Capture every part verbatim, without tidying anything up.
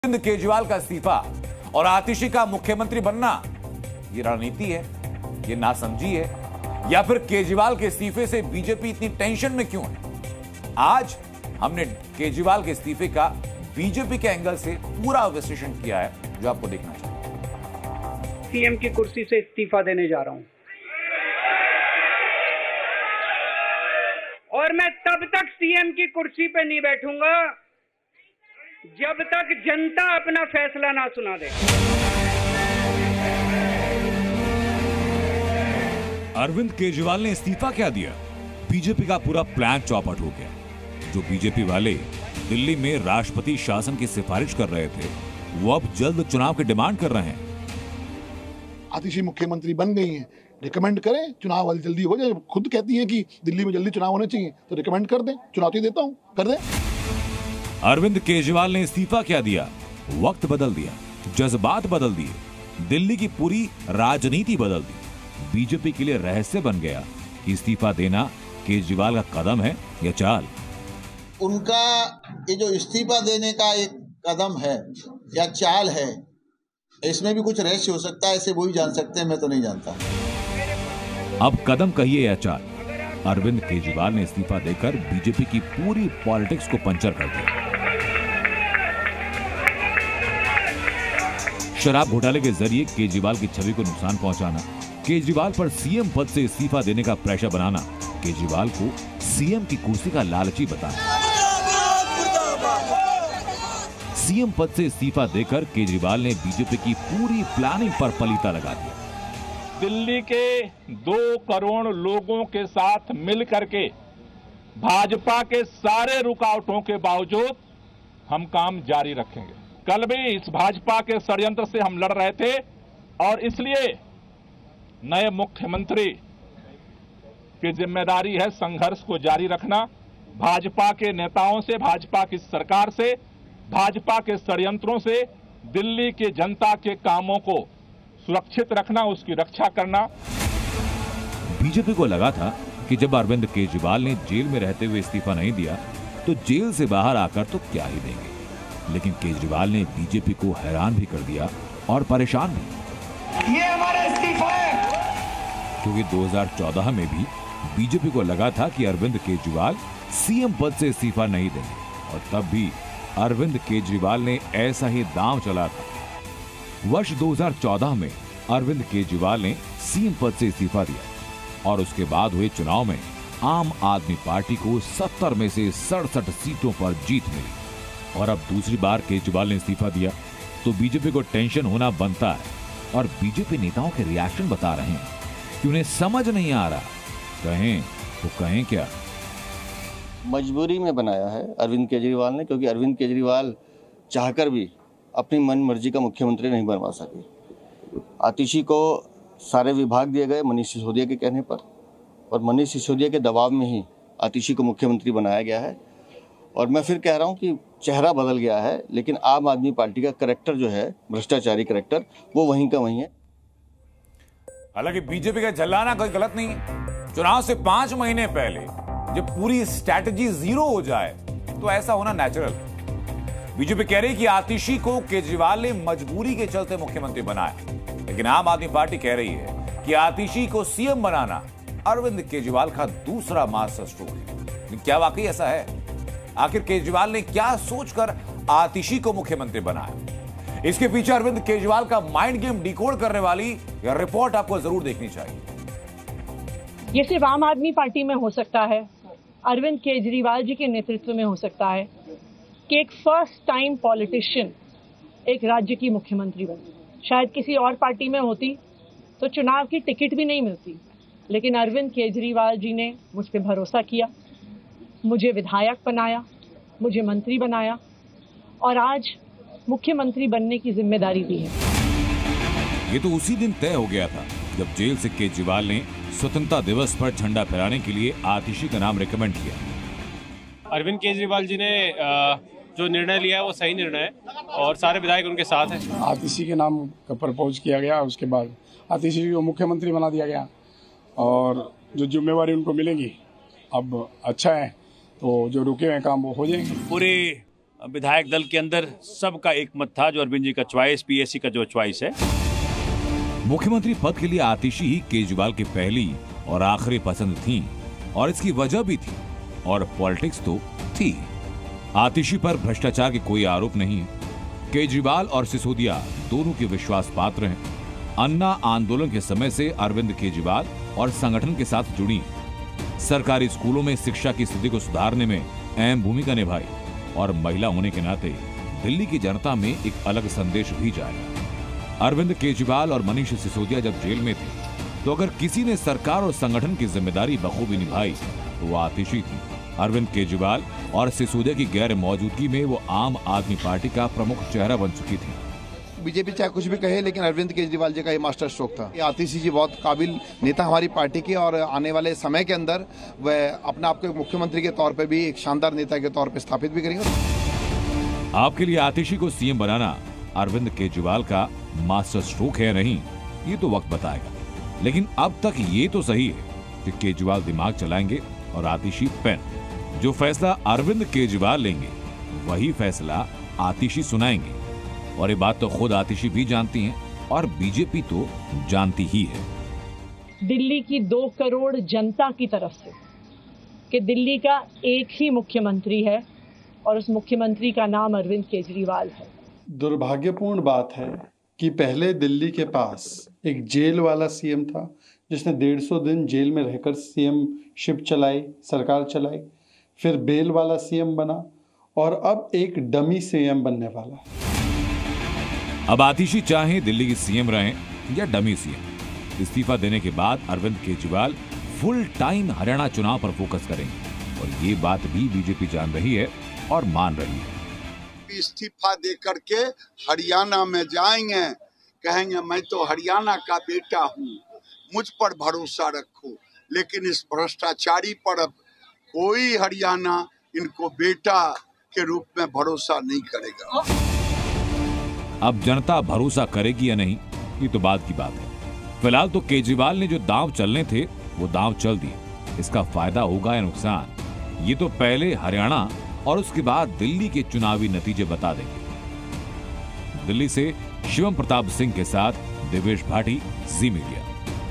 अरविंद केजरीवाल का इस्तीफा और आतिशी का मुख्यमंत्री बनना, ये रणनीति है, ये नासमझी है, या फिर केजरीवाल के इस्तीफे से बीजेपी इतनी टेंशन में क्यों है? आज हमने केजरीवाल के इस्तीफे का बीजेपी के एंगल से पूरा विश्लेषण किया है, जो आपको देखना चाहिए। सीएम की कुर्सी से इस्तीफा देने जा रहा हूं और मैं तब तक सीएम की कुर्सी पे नहीं बैठूंगा जब तक जनता अपना फैसला ना सुना दे। अरविंद केजरीवाल ने इस्तीफा क्या दिया? बीजेपी का पूरा प्लान चौपट हो गया। जो बीजेपी वाले दिल्ली में राष्ट्रपति शासन की सिफारिश कर रहे थे, वो अब जल्द चुनाव की डिमांड कर रहे हैं। आतिशी मुख्यमंत्री बन गई हैं, रिकमेंड करें चुनाव वाली जल्दी हो जाए। खुद कहती हैं कि दिल्ली में जल्दी चुनाव होने चाहिए, तो रिकमेंड कर दें, चुनौती देता हूं, कर दें। अरविंद केजरीवाल ने इस्तीफा क्या दिया? वक्त बदल दिया, जज्बात बदल दिए, दिल्ली की पूरी राजनीति बदल दी। बीजेपी के लिए रहस्य बन गया कि इस्तीफा देना केजरीवाल का कदम है या चाल। उनका ये जो इस्तीफा देने का एक कदम है या चाल है, इसमें भी कुछ रहस्य हो सकता है, ऐसे वो ही जान सकते हैं, मैं तो नहीं जानता। अब कदम कहिए या चाल, अरविंद केजरीवाल ने इस्तीफा देकर बीजेपी की पूरी पॉलिटिक्स को पंचर कर दिया। शराब घोटाले के जरिए केजरीवाल की छवि को नुकसान पहुंचाना, केजरीवाल पर सीएम पद से इस्तीफा देने का प्रेशर बनाना, केजरीवाल को सीएम की कुर्सी का लालची बताना। सीएम पद से इस्तीफा देकर केजरीवाल ने बीजेपी की पूरी प्लानिंग पर पलीता लगा दिया। दिल्ली के दो करोड़ लोगों के साथ मिल करके भाजपा के सारे रुकावटों के बावजूद हम काम जारी रखेंगे। कल भी इस भाजपा के षड्यंत्र से हम लड़ रहे थे और इसलिए नए मुख्यमंत्री की जिम्मेदारी है संघर्ष को जारी रखना, भाजपा के नेताओं से, भाजपा की सरकार से, भाजपा के षड्यंत्रों से दिल्ली की जनता के कामों को सुरक्षित रखना, उसकी रक्षा करना। बीजेपी को लगा था कि जब अरविंद केजरीवाल ने जेल में रहते हुए इस्तीफा नहीं दिया, तो जेल से बाहर आकर तो क्या ही देंगे। लेकिन केजरीवाल ने बीजेपी को हैरान भी कर दिया और परेशान भी। ये हमारा इस्तीफा है, क्योंकि दो हज़ार चौदह में भी बीजेपी को लगा था कि अरविंद केजरीवाल सीएम पद से इस्तीफा नहीं देंगे, और तब भी अरविंद केजरीवाल ने ऐसा ही दांव चला था। वर्ष दो हज़ार चौदह में अरविंद केजरीवाल ने सीएम पद से इस्तीफा दिया और उसके बाद हुए चुनाव में आम आदमी पार्टी को सत्तर में से सड़सठ सीटों पर जीत मिली। और अब दूसरी बार केजरीवाल ने इस्तीफा दिया तो बीजेपी को टेंशन होना बनता है, और बीजेपी नेताओं के रिएक्शन बता रहे हैं कि उन्हें समझ नहीं आ रहा, कहें तो कहें क्या। मजबूरी में बनाया है अरविंद केजरीवाल ने, क्योंकि अरविंद केजरीवाल चाहकर भी अपनी मन मर्जी का मुख्यमंत्री नहीं बनवा सके। आतिशी को सारे विभाग दिए गए मनीष सिसोदिया के कहने पर, और मनीष सिसोदिया के दबाव में ही आतिशी को मुख्यमंत्री बनाया गया है। और मैं फिर कह रहा हूं कि चेहरा बदल गया है, लेकिन आम आदमी पार्टी का करैक्टर जो है, भ्रष्टाचारी करैक्टर, वो वहीं का वहीं है। हालांकि बीजेपी का झल्लाना कोई गलत नहीं है। चुनाव से पांच महीने पहले जब पूरी स्ट्रैटेजी जीरो हो जाए तो ऐसा होना नेचुरल। बीजेपी कह रही कि आतिशी को केजरीवाल ने मजबूरी के चलते मुख्यमंत्री बनाया, लेकिन आम आदमी पार्टी कह रही है कि आतिशी को सीएम बनाना अरविंद केजरीवाल का दूसरा मास्टर स्ट्रोक है। क्या वाकई ऐसा है? आखिर केजरीवाल ने क्या सोचकर आतिशी को मुख्यमंत्री बनाया? इसके पीछे अरविंद केजरीवाल का माइंड गेम डिकोड करने वाली यह रिपोर्ट आपको जरूर देखनी चाहिए। ये सिर्फ आम आदमी पार्टी में हो सकता है, अरविंद केजरीवाल जी के नेतृत्व में हो सकता है कि एक फर्स्ट टाइम पॉलिटिशियन एक राज्य की मुख्यमंत्री बने। शायद किसी और पार्टी में होती तो चुनाव की टिकट भी नहीं मिलती, लेकिन अरविंद केजरीवाल जी ने मुझ पर भरोसा किया, मुझे विधायक बनाया, मुझे मंत्री बनाया, और आज मुख्यमंत्री बनने की जिम्मेदारी दी है। ये तो उसी दिन तय हो गया था जब जेल से केजरीवाल ने स्वतंत्रता दिवस पर झंडा फहराने के लिए आतिशी का नाम रिकमेंड किया। अरविंद केजरीवाल जी ने जो निर्णय लिया है वो सही निर्णय है और सारे विधायक उनके साथ हैं। आतिशी के नाम का प्रपोज किया गया, उसके बाद आतिशी को मुख्यमंत्री बना दिया गया और जो जिम्मेवारी उनको मिलेगी अब अच्छा है, तो जो रुके हुए काम वो हो जाएंगे। पूरे विधायक दल के अंदर सबका एक मत था जो अरविंद जी का चॉइस, पीएससी का जो चॉइस है। मुख्यमंत्री पद के लिए आतिशी ही केजरीवाल की पहली और आखिरी पसंद थी और इसकी वजह भी थी और पॉलिटिक्स तो थी। आतिशी पर भ्रष्टाचार के कोई आरोप नहीं है। केजरीवाल और सिसोदिया दोनों के विश्वास पात्र हैं। अन्ना आंदोलन के समय से अरविंद केजरीवाल और संगठन के साथ जुड़ी हैं। सरकारी स्कूलों में शिक्षा की स्थिति को सुधारने में अहम भूमिका निभाई और महिला होने के नाते दिल्ली की जनता में एक अलग संदेश भी जाएगा। अरविंद केजरीवाल और मनीष सिसोदिया जब जेल में थे तो अगर किसी ने सरकार और संगठन की जिम्मेदारी बखूबी निभाई तो वो आतिशी थी। अरविंद केजरीवाल और सिसोदिया की गैर मौजूदगी में वो आम आदमी पार्टी का प्रमुख चेहरा बन चुकी थी। बीजेपी चाहे कुछ भी कहे, लेकिन अरविंद केजरीवाल जी का ये मास्टर स्ट्रोक था। आतिशी जी बहुत काबिल नेता हमारी पार्टी के और आने वाले समय के अंदर वह अपने आप को मुख्यमंत्री के तौर पे भी एक शानदार नेता के तौर पे स्थापित भी करेंगे। आपके लिए आतिशी को सीएम बनाना अरविंद केजरीवाल का मास्टर स्ट्रोक है या नहीं, ये तो वक्त बताएगा। लेकिन अब तक ये तो सही है कि केजरीवाल दिमाग चलाएंगे और आतिशी पेन। जो फैसला अरविंद केजरीवाल लेंगे वही फैसला आतिशी सुनाएंगे और ये बात तो खुद आतिशी भी जानती हैं और बीजेपी तो जानती ही है। दिल्ली की दो करोड़ जनता की तरफ से कि दिल्ली का एक ही मुख्यमंत्री है और उस मुख्यमंत्री का नाम अरविंद केजरीवाल है। दुर्भाग्यपूर्ण बात है कि पहले दिल्ली के पास एक जेल वाला सीएम था जिसने डेढ़ सौ दिन जेल में रहकर सीएम शिप चलाई, सरकार चलाई, फिर बेल वाला सीएम बना और अब एक डमी सीएम बनने वाला। अब आतिशी चाहे दिल्ली की सीएम रहें या डमी सीएम, इस्तीफा देने के बाद अरविंद केजरीवाल फुल टाइम हरियाणा चुनाव पर फोकस करेंगे और ये बात भी बीजेपी जान रही है और मान रही है। इस्तीफा दे करके हरियाणा में जाएंगे, कहेंगे मैं तो हरियाणा का बेटा हूँ, मुझ पर भरोसा रखो। लेकिन इस भ्रष्टाचारी पर अब कोई हरियाणा इनको बेटा के रूप में भरोसा नहीं करेगा। अब जनता भरोसा करेगी या नहीं, ये तो बात की बात है। फिलहाल तो केजरीवाल ने जो दांव चलने थे वो दांव चल दिए। इसका फायदा होगा या नुकसान, ये तो पहले हरियाणा और उसके बाद दिल्ली के चुनावी नतीजे बता देंगे। दिल्ली से शिवम प्रताप सिंह के साथ देवेश भाटी, जी मीडिया।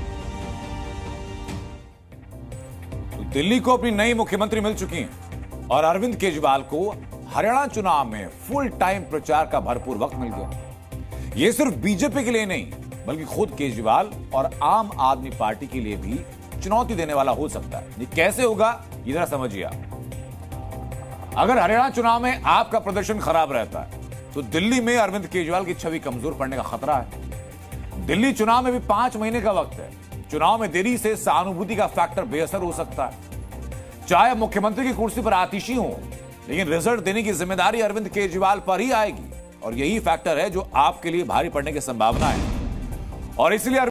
तो दिल्ली को अपनी नई मुख्यमंत्री मिल चुकी हैं और अरविंद केजरीवाल को हरियाणा चुनाव में फुल टाइम प्रचार का भरपूर वक्त मिल गया। ये सिर्फ बीजेपी के लिए नहीं बल्कि खुद केजरीवाल और आम आदमी पार्टी के लिए भी चुनौती देने वाला हो सकता है। ये कैसे होगा ये जरा समझिए आप। अगर हरियाणा चुनाव में आपका प्रदर्शन खराब रहता है तो दिल्ली में अरविंद केजरीवाल की छवि कमजोर पड़ने का खतरा है। दिल्ली चुनाव में भी पांच महीने का वक्त है। चुनाव में देरी से सहानुभूति का फैक्टर बेअसर हो सकता है। चाहे मुख्यमंत्री की कुर्सी पर आतिशी हो, लेकिन रिजल्ट देने की जिम्मेदारी अरविंद केजरीवाल पर ही आएगी और यही फैक्टर है जो आपके लिए भारी पड़ने की संभावना है। और इसलिए